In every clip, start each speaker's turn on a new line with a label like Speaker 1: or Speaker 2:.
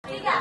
Speaker 1: Tiga.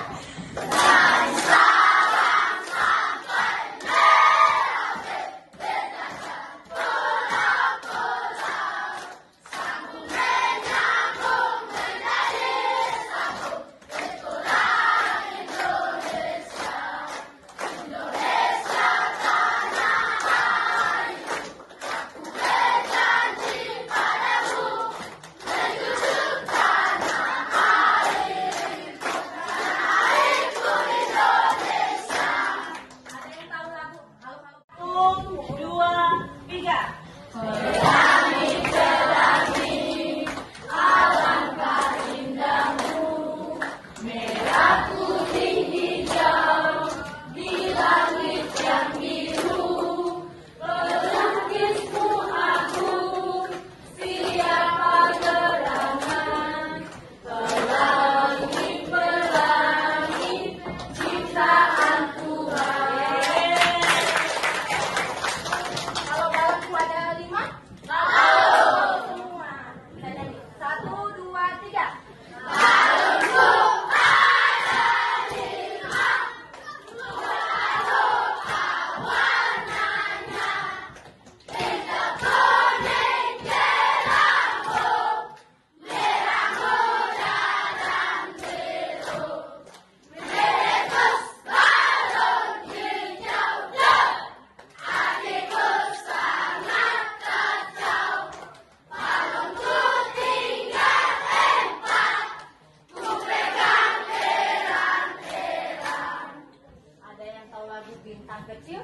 Speaker 1: Bintang kecil?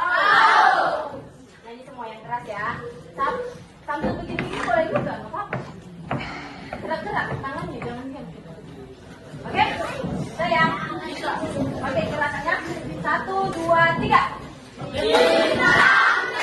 Speaker 1: Tahu. Nyanyi semua yang keras ya. Sambil begini-begini boleh juga, nggak apa-apa. Gerak-gerak tangannya, jangan diam. Oke? Sayang. Oke, gerakannya 1, 2, 3. Bintang.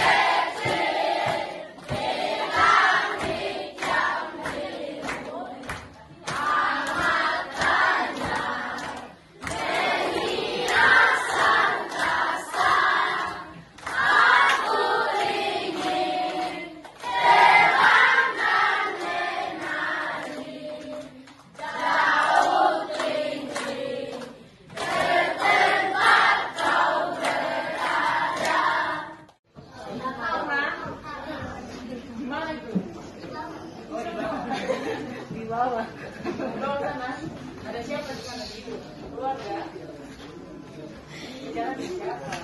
Speaker 1: Di bawah. Sana. Ada siapa di sana itu? Keluarga. Jalan siapa?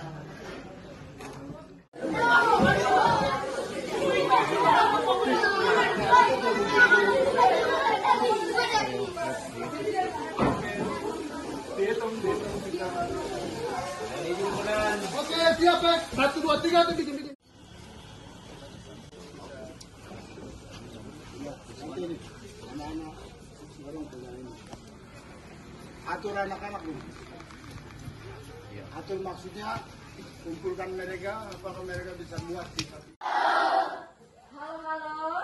Speaker 2: Oke, siap, Pak. 1, 2, 3, tuh bikin. Anak-anak sekarang punya ini. Atur anak-anak ini. Atur maksudnya kumpulkan mereka, apakah mereka bisa muat di satu.
Speaker 1: Halo, halo.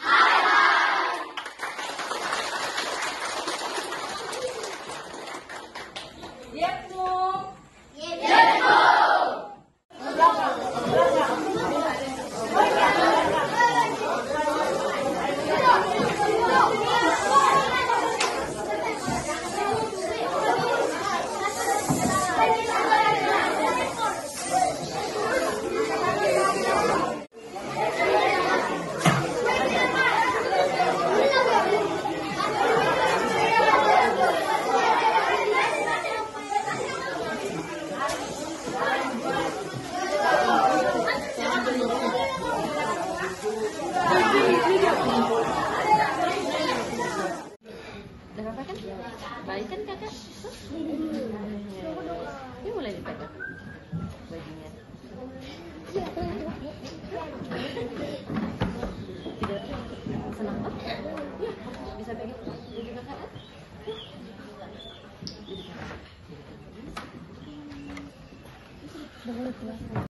Speaker 3: Udah apa kan? Baik kan kakak? Ini mulai dipakai bajunya.